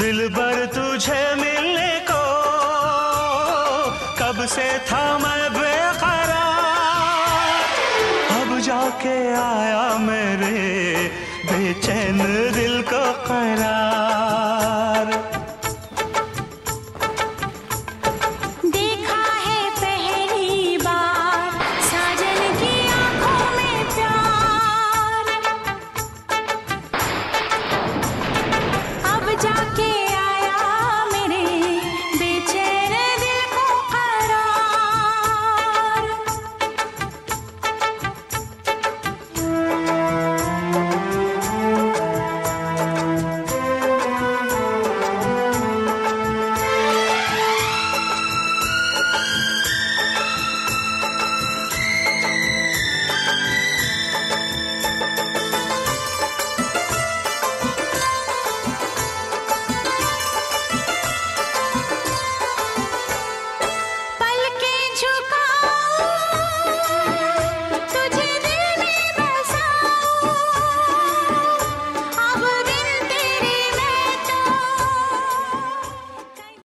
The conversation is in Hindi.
दिलबर तुझे मिलने को कब से था मैं बेकरार, अब जाके आया मेरे बेचैन दिल को करार।